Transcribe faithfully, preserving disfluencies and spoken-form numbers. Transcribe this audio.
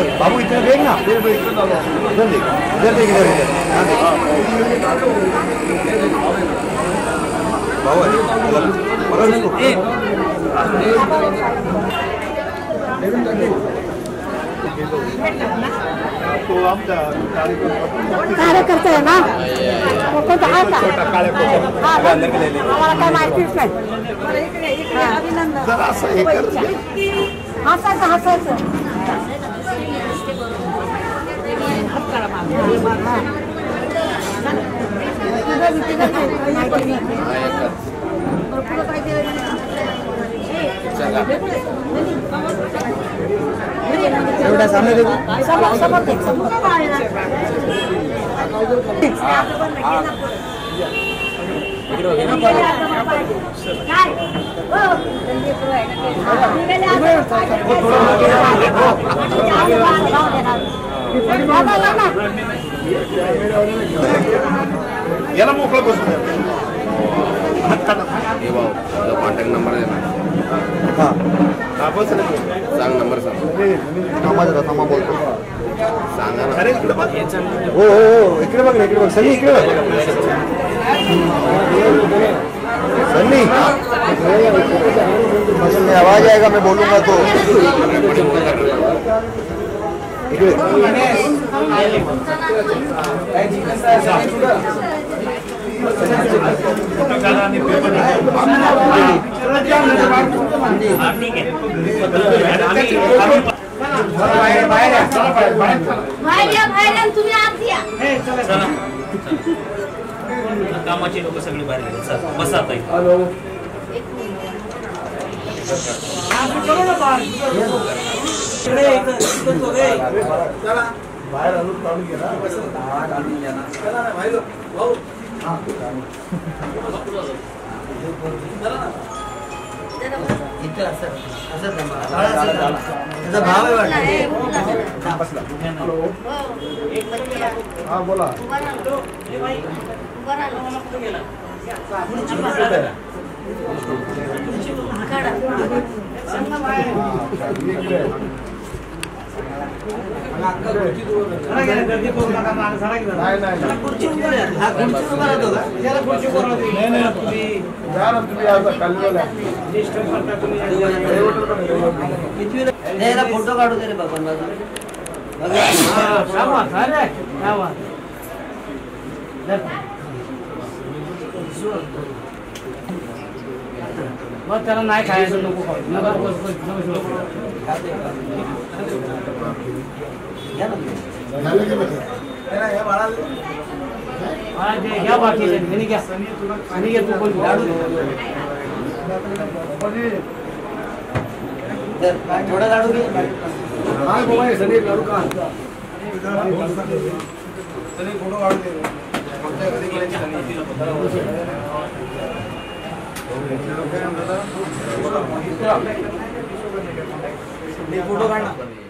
बाबू इतना देख ना, इधर देख, इधर देख, इधर देख, बाबू पकड़ इसको। तो आप कार्यकर्ता है ना, वो को छोटा काळे अंदर के ले ले, हमारा काय माहितीच नाही। जरा असं हे कर, हसायचं हसायचं एवढा सामने देखो, समोर समोर देख, समोर याला मोकळं बसून कॉन्टॅक्ट नंबर आहे ना, हां बस सांग नंबर सांग। थांबा जरा, थांबा बोलतो, सांगा ना। अरे इकडे बघ, हो हो इकडे बघ, इकडे बघ सनी, इकडे बघ सनी, में आवाज आएगा मैं बोलूंगा तो तुम्ही आत या, कामाची लोक सगळी बाहेर गेली, बसा आता बाहेर आलो काढून घे त्याचा भाव आहे वाटतं। हा बोला, फोटो काढू दे रे बाबा, मग त्याला नाही खायचं, नको घ्या बाकी घ्या आणि घ्या तू कोण थोडा लाडू घे, सनी लाडू का सनी फोटो काढून दे, फोटो काढ ना।